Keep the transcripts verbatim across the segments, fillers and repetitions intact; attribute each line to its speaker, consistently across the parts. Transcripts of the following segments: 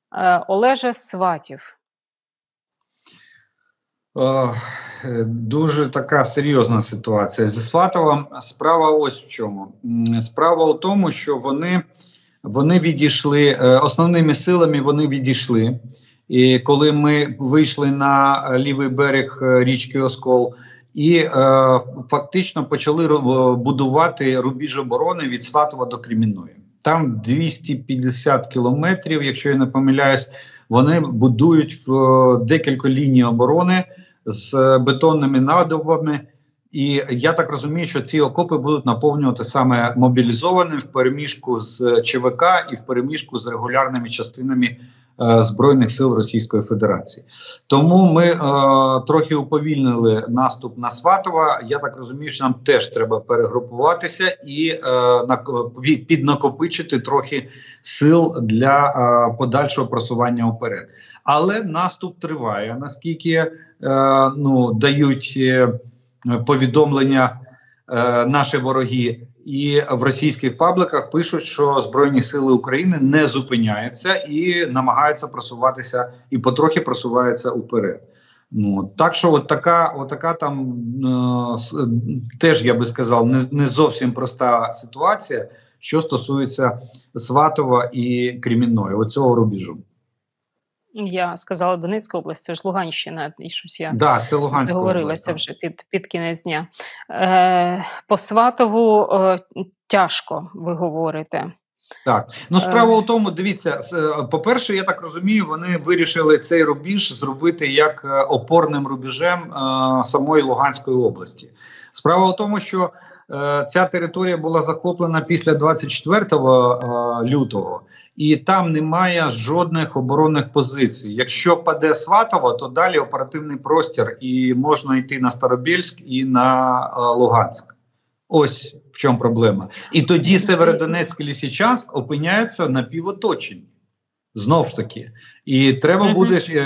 Speaker 1: Е, Олеже, Сватів.
Speaker 2: О, дуже така серйозна ситуація зі Сватовом. Справа ось в чому. Справа у тому, що вони, вони відійшли, основними силами вони відійшли. І коли ми вийшли на лівий берег річки Оскол і е, фактично почали будувати рубіж оборони від Сватова до Кремінної. Там двісті п'ятдесят кілометрів, якщо я не помиляюсь, вони будують в декілька ліній оборони з бетонними надобами. І я так розумію, що ці окопи будуть наповнювати саме мобілізованим в переміжку з ЧВК і в переміжку з регулярними частинами е, Збройних сил Російської Федерації. Тому ми е, трохи уповільнили наступ на Сватова. Я так розумію, що нам теж треба перегрупуватися і е, на, піднакопичити трохи сил для е, подальшого просування вперед. Але наступ триває, наскільки е, ну, дають е, повідомлення е, наші вороги, і в російських пабликах пишуть, що Збройні сили України не зупиняються і намагаються просуватися, і потрохи просуваються уперед. Ну, так що от така, от така там е, теж, я би сказав, не, не зовсім проста ситуація, що стосується Сватова і Кремінної, оцього рубежу.
Speaker 1: Я сказала Донецька область, це ж Луганщина, і щось я
Speaker 2: да, це Луганська
Speaker 1: заговорилася
Speaker 2: область,
Speaker 1: вже під, під кінець дня. Е, по Сватову е, тяжко, ви говорите.
Speaker 2: Так, ну справа у тому, дивіться, по-перше, я так розумію, вони вирішили цей рубіж зробити як опорним рубежем е, самої Луганської області. Справа у тому, що е, ця територія була захоплена після двадцять четвертого е, лютого, і там немає жодних оборонних позицій. Якщо паде Сватово, то далі оперативний простір, і можна йти на Старобільськ і на е, Луганськ. Ось в чому проблема. І тоді Северодонецьк і Лисичанськ опиняються напівоточені. Знов ж таки. І треба буде е,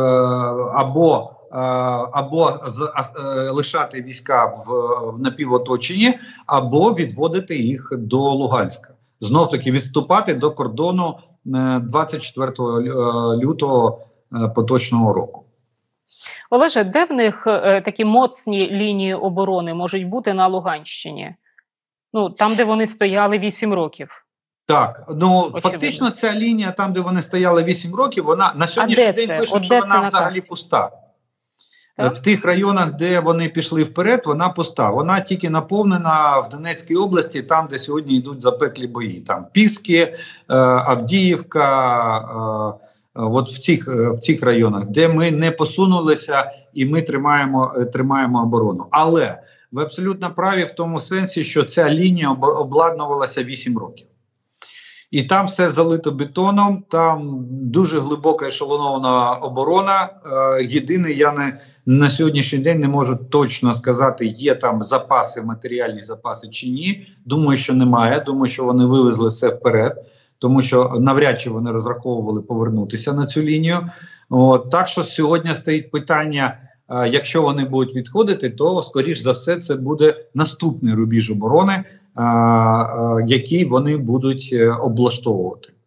Speaker 2: або, е, або з, е, лишати війська в, в напівоточенні, або відводити їх до Луганська. Знов таки відступати до кордону е, двадцять четвертого лютого е, поточного року.
Speaker 1: Олеже, де в них е, такі моцні лінії оборони можуть бути на Луганщині? Ну, там, де вони стояли вісім років.
Speaker 2: Так, ну
Speaker 1: Очевидно.
Speaker 2: Фактично ця лінія, там, де вони стояли вісім років, вона на сьогоднішній день пишуть, що вона взагалі пуста. Так? В тих районах, де вони пішли вперед, вона пуста. Вона тільки наповнена в Донецькій області, там, де сьогодні йдуть запеклі бої. Там Піски, е, Авдіївка, е, от в цих, в цих районах, де ми не посунулися і ми тримаємо, тримаємо оборону. Але ви абсолютно праві в тому сенсі, що ця лінія обладнувалася вісім років. І там все залито бетоном, там дуже глибока ешелонована оборона. Е, єдине, я не, на сьогоднішній день не можу точно сказати, є там запаси, матеріальні запаси чи ні. Думаю, що немає, думаю, що вони вивезли все вперед. Тому що навряд чи вони розраховували повернутися на цю лінію. От, так що сьогодні стоїть питання, е, якщо вони будуть відходити, то, скоріш за все, це буде наступний рубіж оборони, е, е, який вони будуть е, облаштовувати.